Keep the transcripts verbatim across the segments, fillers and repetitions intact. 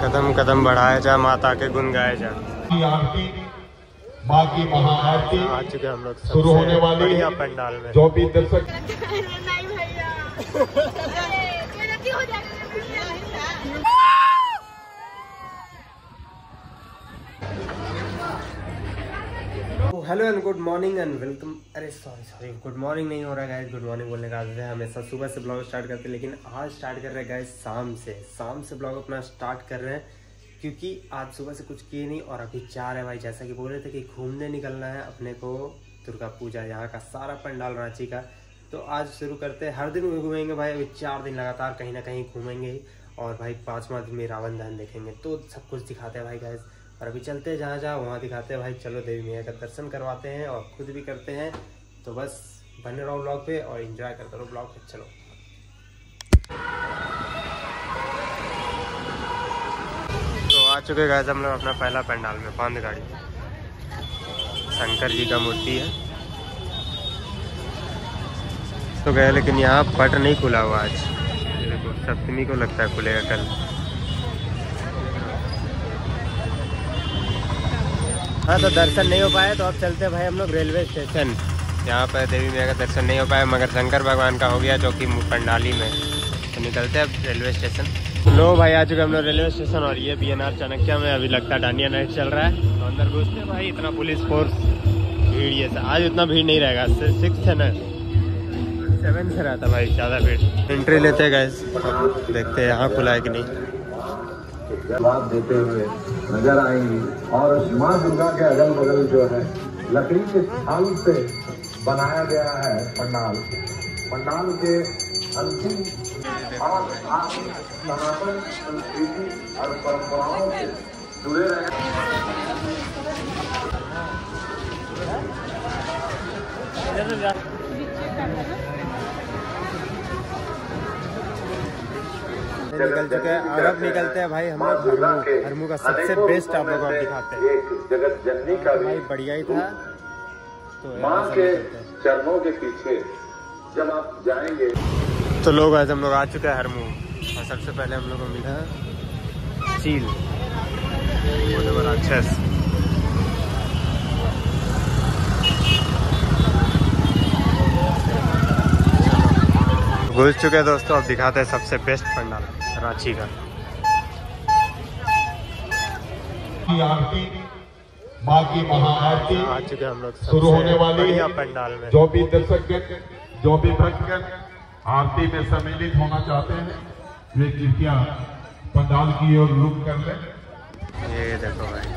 कदम कदम बढ़ाया जा, माता के गुण गाए जा। आरती माँ की महाआरती आ चुके हम लोग शुरू होने वाली है पंडाल में। जो भी दर्शक hello and good morning and welcome. अरे सॉरी सॉरी गुड मॉर्निंग नहीं हो रहा है गाइस, गुड मॉर्निंग बोलने का आदत है हमेशा सुबह से ब्लॉग स्टार्ट करते हैं, लेकिन आज स्टार्ट कर रहे हैं गाइस शाम से। शाम से ब्लॉग अपना स्टार्ट कर रहे हैं क्योंकि आज सुबह से कुछ किए नहीं और अभी चार है भाई। जैसा कि बोल रहे थे कि घूमने निकलना है अपने को, दुर्गा पूजा यहाँ का सारा पंडाल रांची का। तो आज शुरू करते हैं, हर दिन घूमेंगे भाई। अभी चार दिन लगातार कहीं ना कहीं घूमेंगे ही और भाई पाँचवा दिन में रावण दहन देखेंगे, तो सब कुछ दिखाते हैं भाई गाइस। और अभी चलते हैं जहाँ जहाँ वहाँ दिखाते हैं भाई। चलो देवी मैया का दर्शन करवाते हैं और खुद भी करते हैं। तो बस बने रहो ब्लॉग पे और एंजॉय करते रहो ब्लॉग पे। चलो तो आ चुके गाइस हम लोग अपना पहला पंडाल में। पांद गाड़ी शंकर जी का मूर्ति है तो गए, लेकिन यहाँ पट नहीं खुला हुआ आज। देखो सप्तमी को लगता है खुलेगा कल। हाँ तो दर्शन नहीं हो पाए तो अब चलते हैं भाई हम लोग रेलवे स्टेशन। यहाँ पर देवी मैया का दर्शन नहीं हो पाया मगर शंकर भगवान का हो गया, जो कि पंडाली में। तो निकलते हैं अब रेलवे स्टेशन। लो भाई आ चुके हम लोग रेलवे स्टेशन और ये बी एन आर चाणक्य में अभी लगता है डांडिया नाइट चल रहा है। तो अंदर घुसते भाई, इतना पुलिस फोर्स भीड़। ये आज उतना भीड़ नहीं रहेगा, सिक्स है ना, सेवन से रहता भाई ज़्यादा भीड़। एंट्री लेते हैं गैस, देखते हैं यहाँ खुला है कि नहीं। जवाब देते हुए नजर आएंगी और माँ दुर्गा के अगल बगल जो है लकड़ी के थाल से बनाया गया है पंडाल। पंडाल के अंतिम और सनातन संस्कृति और परंपराओं से जुड़े रहे। निकल चुके हैं और अब निकलते हैं भाई हम लोग हरमू। हरमू का सबसे बेस्ट आप लोगों को दिखाते हैं। जगत जननी का भाई बढ़िया ही था। तो माँ के चरणों के पीछे जब आप जाएंगे तो लोग आज हम लोग आ चुके हैं हरमू। और सबसे पहले हम लोग को मिला चील राक्षस। घुस चुके हैं दोस्तों, अब दिखाते हैं सबसे बेस्ट पंडाल रांची का। आरती माँ की महाआरती आ चुके हम लोग शुरू होने वाली है पंडाल में। जो भी दर्शक जो भी भक्तगण आरती में सम्मिलित होना चाहते हैं वे कृपया पंडाल की ओर रुख कर लें। ये देखो भाई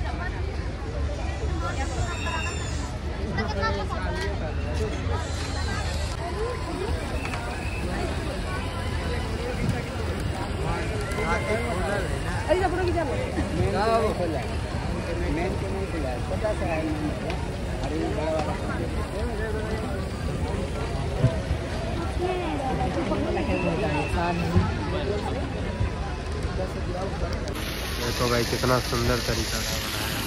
देखो भाई कितना सुंदर तरीका का बनाया है।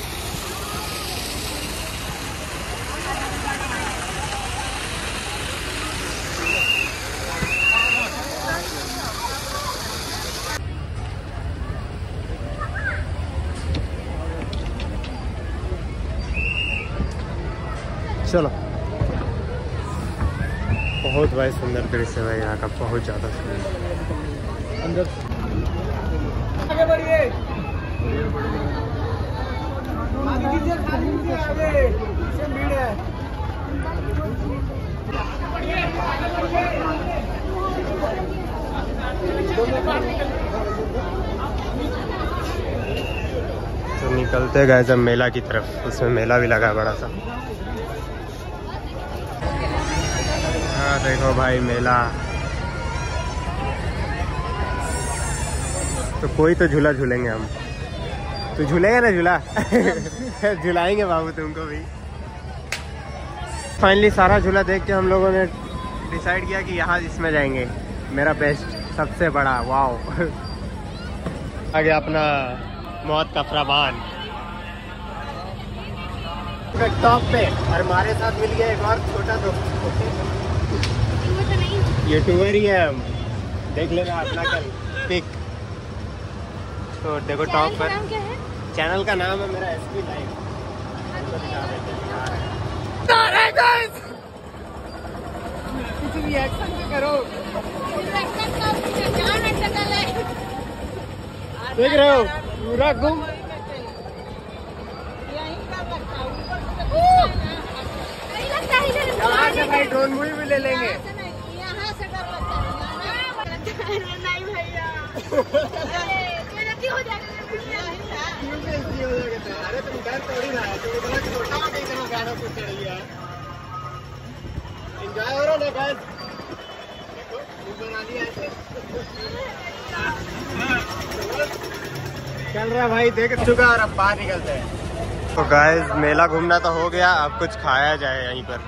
चलो बहुत भाई सुंदर दृश्य है भाई यहाँ का, बहुत ज़्यादा सुंदर। अंदर आगे बढ़िए, आगे कीजिए, खाली कीजिए, आगे पीछे भीड़ है। तो निकलते गए जब मेला की तरफ। इसमें मेला भी लगा है बड़ा सा। हाँ देखो भाई मेला। तो कोई तो झूला झूलेंगे हम। तो झूलेगा ना झूला? झुलाएंगे बाबू तुमको भी। फाइनली सारा झूला देख के हम लोगों ने डिसाइड किया कि यहाँ इसमें जाएंगे। मेरा बेस्ट सबसे बड़ा वाओ। आगे अपना मौत का प्रवान टॉप पे, और हमारे साथ मिल गया एक और छोटा दोस्त। यूट्यूबर ही है हम, देख लेना अपना कल पिक। तो देखो टॉप पर चैनल का नाम है मेरा एसपी लाइव। कुछ रिएक्शन तो करो। देख रहे हो पूरा घूम यहाँ से भाई ड्रोन मूवी भी ले लेंगे। यहाँ से डर लगता है नहीं भैया हो जाएगा। अरे तुम डर थोड़ी रहा है, तुम इतना छोटा हो इतना गाना कुछ चढ़ी है। एंजॉय हो रहा है गाइस, देखो बना दिया ऐसे चल रहा भाई, देख चुका और अब बाहर निकलते हैं। तो गाइस मेला घूमना तो हो गया, अब कुछ खाया जाए यहीं पर।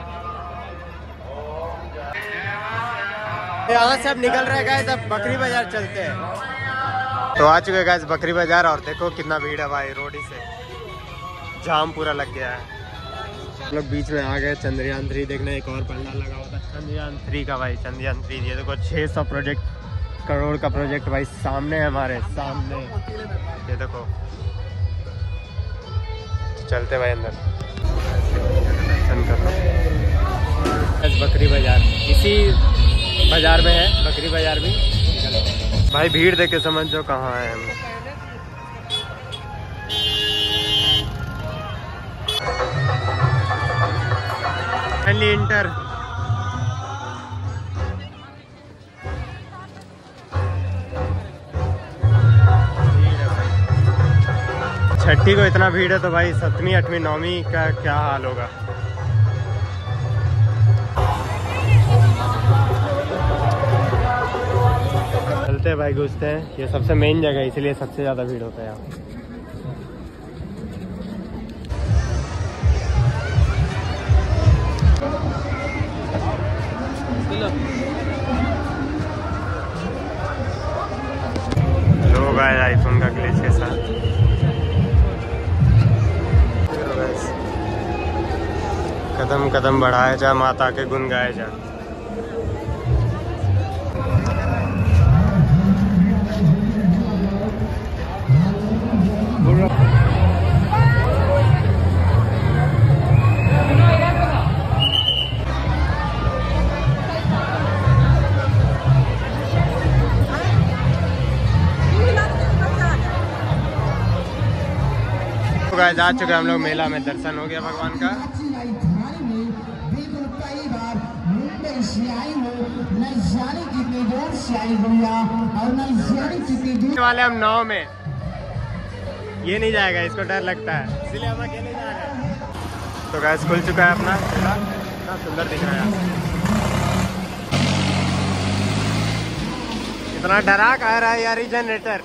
यहाँ से अब निकल रहे गाइस, अब बकरी बाजार चलते हैं। तो आ चुके गाइस बकरी बाजार और देखो कितना भीड़ है भाई, रोड से जाम पूरा लग गया है। हम लोग बीच में आ गए चंद्रयान थ्री देखने, एक और पंडाल लगा हुआ था चंद्रयान थ्री का भाई। चंद्रयान थ्री ये देखो छह सौ प्रोजेक्ट करोड़ का प्रोजेक्ट भाई सामने है हमारे सामने, ये देखो। चलते भाई अंदर दर्शन कर लो। बकरी बाजार इसी बाजार में है, बकरी बाजार भी भाई। भीड़ देख के समझ जो कहाँ है हम। इंटर छठी को इतना भीड़ है तो भाई सतवीं आठवीं नौवीं का क्या हाल होगा। चलते हैं भाई, घुसते हैं। ये सबसे मेन जगह है इसलिए सबसे ज्यादा भीड़ होता है यहाँ। लोग आए आईफोन का ग्लिच के साथ। कदम कदम बढ़ाया जा, माता के गुण गाए जा। जा चुके हम लोग मेला में, दर्शन हो गया भगवान का। वाले हम नाव में, ये नहीं जाएगा, इसको डर लगता है इसलिए हम अकेले जा रहे हैं। तो गैस खुल चुका है अपना मेला, कितना सुंदर दिख रहा है। इतना डरा कह रहा है यार ये जनरेटर।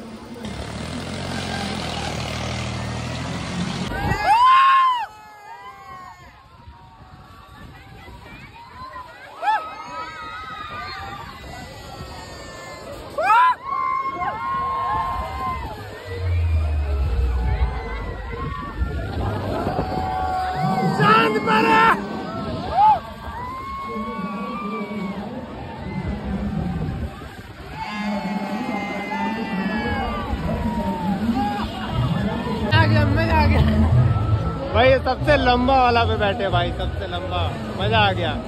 भाई सबसे लंबा वाला पे बैठे भाई, सबसे लंबा, मजा आ गया।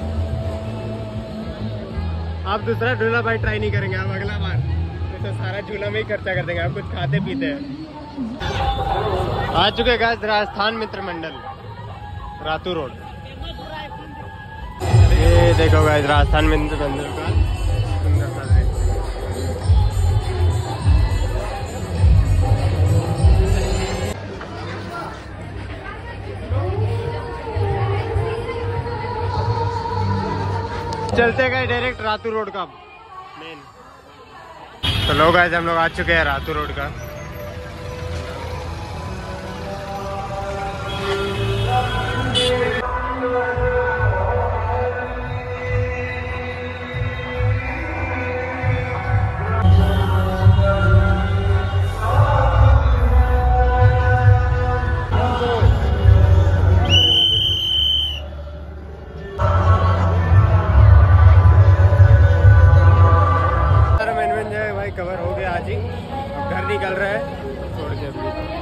आप दूसरा झूला भाई ट्राई नहीं करेंगे आप अगला बार, तो सारा झूला में ही खर्चा कर देंगे। आप कुछ खाते पीते हैं। आ चुके गाइस राजस्थान मित्र मंडल रातू रोड। ये देखो गाइस राजस्थान मित्र मंडल का सुंदर सा दृश्य। चलते गए डायरेक्ट रातू रोड का मेन। तो लोग आज हम लोग आ चुके हैं रातू रोड का। कवर हो गया आज ही, घर नहीं निकल रहा है छोड़ के अभी।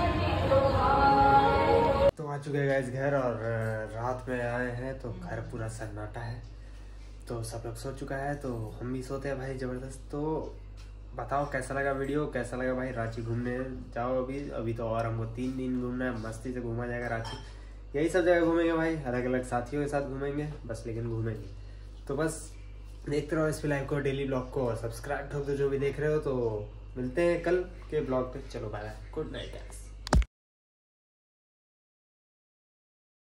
तो आ चुके हैं गाइस घर और रात में आए हैं तो घर पूरा सन्नाटा है, तो सब लोग सो चुका है तो हम भी सोते हैं भाई ज़बरदस्त। तो बताओ कैसा लगा वीडियो, कैसा लगा भाई। रांची घूमने जाओ अभी अभी तो और हमको तीन दिन घूमना है, मस्ती से घूमा जाएगा रांची। यही सब जगह घूमेंगे भाई, अलग अलग साथियों के साथ घूमेंगे बस, लेकिन घूमेंगे। तो बस देखते रहो इस लाइव को, डेली ब्लॉग को सब्सक्राइब ठोक दो जो भी देख रहे हो। तो मिलते हैं कल के ब्लॉग पे, चलो bye bye, good night guys.